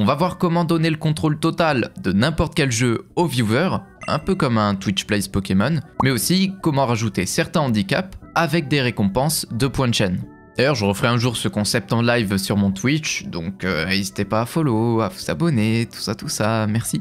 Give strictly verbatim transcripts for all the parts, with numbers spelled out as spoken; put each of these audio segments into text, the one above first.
va voir comment donner le contrôle total de n'importe quel jeu aux viewers, un peu comme un Twitch Plays Pokémon, mais aussi comment rajouter certains handicaps avec des récompenses de points de chaîne. D'ailleurs, je referai un jour ce concept en live sur mon Twitch, donc euh, n'hésitez pas à follow, à vous abonner, tout ça, tout ça, merci.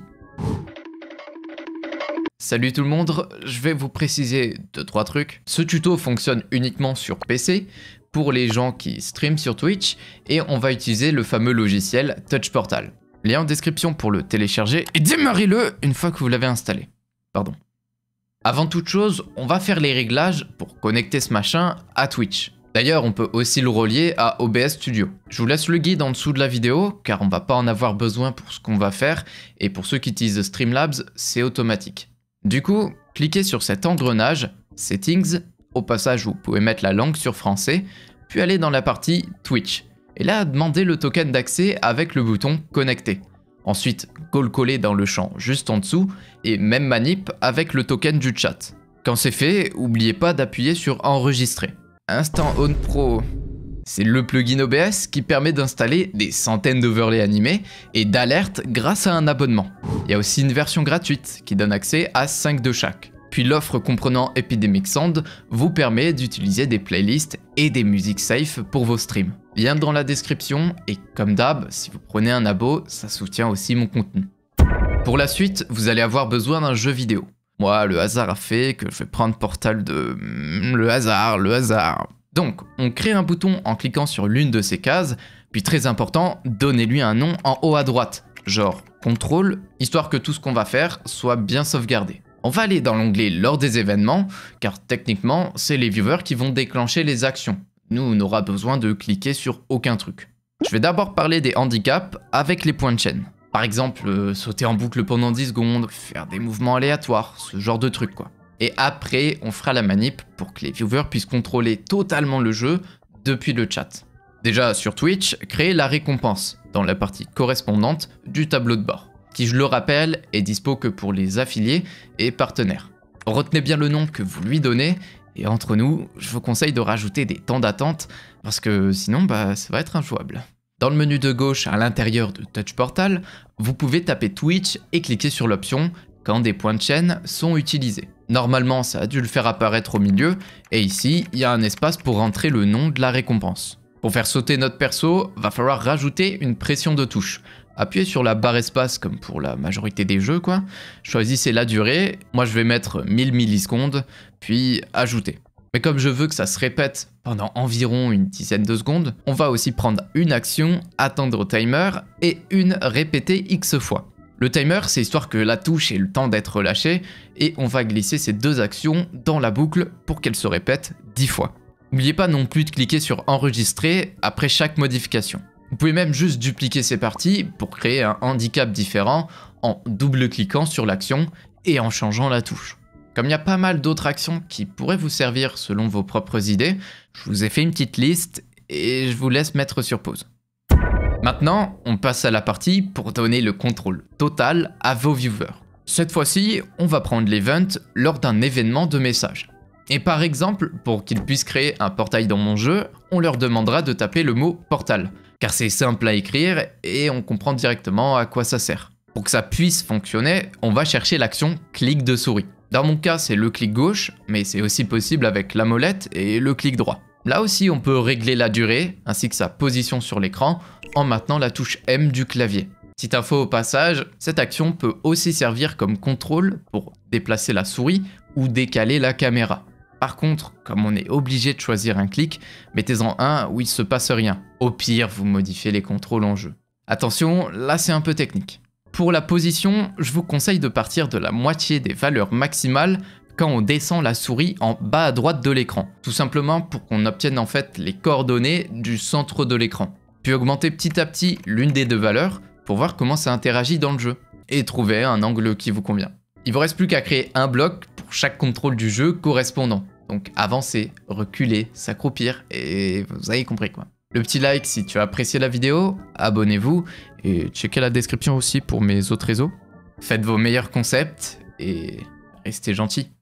Salut tout le monde, je vais vous préciser deux trois trucs. Ce tuto fonctionne uniquement sur P C, pour les gens qui streament sur Twitch, et on va utiliser le fameux logiciel TouchPortal. Lien en description pour le télécharger, et démarrez-le une fois que vous l'avez installé. Pardon. Avant toute chose, on va faire les réglages pour connecter ce machin à Twitch. D'ailleurs, on peut aussi le relier à O B S Studio. Je vous laisse le guide en dessous de la vidéo, car on va pas en avoir besoin pour ce qu'on va faire, et pour ceux qui utilisent Streamlabs, c'est automatique. Du coup, cliquez sur cet engrenage, Settings, au passage vous pouvez mettre la langue sur français, puis aller dans la partie Twitch. Et là, demandez le token d'accès avec le bouton Connecter. Ensuite, go le coller dans le champ juste en dessous, et même manip avec le token du chat. Quand c'est fait, n'oubliez pas d'appuyer sur Enregistrer. Instant On Pro, c'est le plugin O B S qui permet d'installer des centaines d'overlays animés et d'alertes grâce à un abonnement. Il y a aussi une version gratuite qui donne accès à cinq de chaque. Puis l'offre comprenant Epidemic Sound vous permet d'utiliser des playlists et des musiques safe pour vos streams. Lien dans la description et comme d'hab, si vous prenez un abo, ça soutient aussi mon contenu. Pour la suite, vous allez avoir besoin d'un jeu vidéo. Moi, le hasard a fait que je vais prendre Portal de... Le hasard, le hasard. Donc, on crée un bouton en cliquant sur l'une de ces cases, puis très important, donnez-lui un nom en haut à droite, genre contrôle, histoire que tout ce qu'on va faire soit bien sauvegardé. On va aller dans l'onglet lors des événements, car techniquement, c'est les viewers qui vont déclencher les actions. Nous, on n'aura besoin de cliquer sur aucun truc. Je vais d'abord parler des handicaps avec les points de chaîne. Par exemple, euh, sauter en boucle pendant dix secondes, faire des mouvements aléatoires, ce genre de trucs quoi. Et après, on fera la manip pour que les viewers puissent contrôler totalement le jeu depuis le chat. Déjà sur Twitch, créez la récompense dans la partie correspondante du tableau de bord, qui je le rappelle est dispo que pour les affiliés et partenaires. Retenez bien le nom que vous lui donnez, et entre nous, je vous conseille de rajouter des temps d'attente, parce que sinon bah, ça va être injouable. Dans le menu de gauche à l'intérieur de TouchPortal, vous pouvez taper Twitch et cliquer sur l'option quand des points de chaîne sont utilisés. Normalement, ça a dû le faire apparaître au milieu, et ici, il y a un espace pour rentrer le nom de la récompense. Pour faire sauter notre perso, va falloir rajouter une pression de touche. Appuyez sur la barre espace comme pour la majorité des jeux quoi. Choisissez la durée, moi je vais mettre mille millisecondes, puis ajouter. Mais comme je veux que ça se répète pendant environ une dizaine de secondes, on va aussi prendre une action, attendre au timer, et une répéter X fois. Le timer, c'est histoire que la touche ait le temps d'être relâchée, et on va glisser ces deux actions dans la boucle pour qu'elles se répètent dix fois. N'oubliez pas non plus de cliquer sur enregistrer après chaque modification. Vous pouvez même juste dupliquer ces parties pour créer un handicap différent en double-cliquant sur l'action et en changeant la touche. Comme il y a pas mal d'autres actions qui pourraient vous servir selon vos propres idées, je vous ai fait une petite liste et je vous laisse mettre sur pause. Maintenant, on passe à la partie pour donner le contrôle total à vos viewers. Cette fois-ci, on va prendre l'event lors d'un événement de message. Et par exemple, pour qu'ils puissent créer un portail dans mon jeu, on leur demandera de taper le mot portal, car c'est simple à écrire et on comprend directement à quoi ça sert. Pour que ça puisse fonctionner, on va chercher l'action clic de souris. Dans mon cas, c'est le clic gauche, mais c'est aussi possible avec la molette et le clic droit. Là aussi, on peut régler la durée, ainsi que sa position sur l'écran, en maintenant la touche M du clavier. Petite info au passage, cette action peut aussi servir comme contrôle pour déplacer la souris ou décaler la caméra. Par contre, comme on est obligé de choisir un clic, mettez-en un où il se passe rien. Au pire, vous modifiez les contrôles en jeu. Attention, là c'est un peu technique. Pour la position, je vous conseille de partir de la moitié des valeurs maximales quand on descend la souris en bas à droite de l'écran. Tout simplement pour qu'on obtienne en fait les coordonnées du centre de l'écran. Puis augmenter petit à petit l'une des deux valeurs pour voir comment ça interagit dans le jeu. Et trouver un angle qui vous convient. Il vous reste plus qu'à créer un bloc pour chaque contrôle du jeu correspondant. Donc avancer, reculer, s'accroupir et vous avez compris quoi. Le petit like si tu as apprécié la vidéo, abonnez-vous et checkez la description aussi pour mes autres réseaux. Faites vos meilleurs concepts et restez gentils.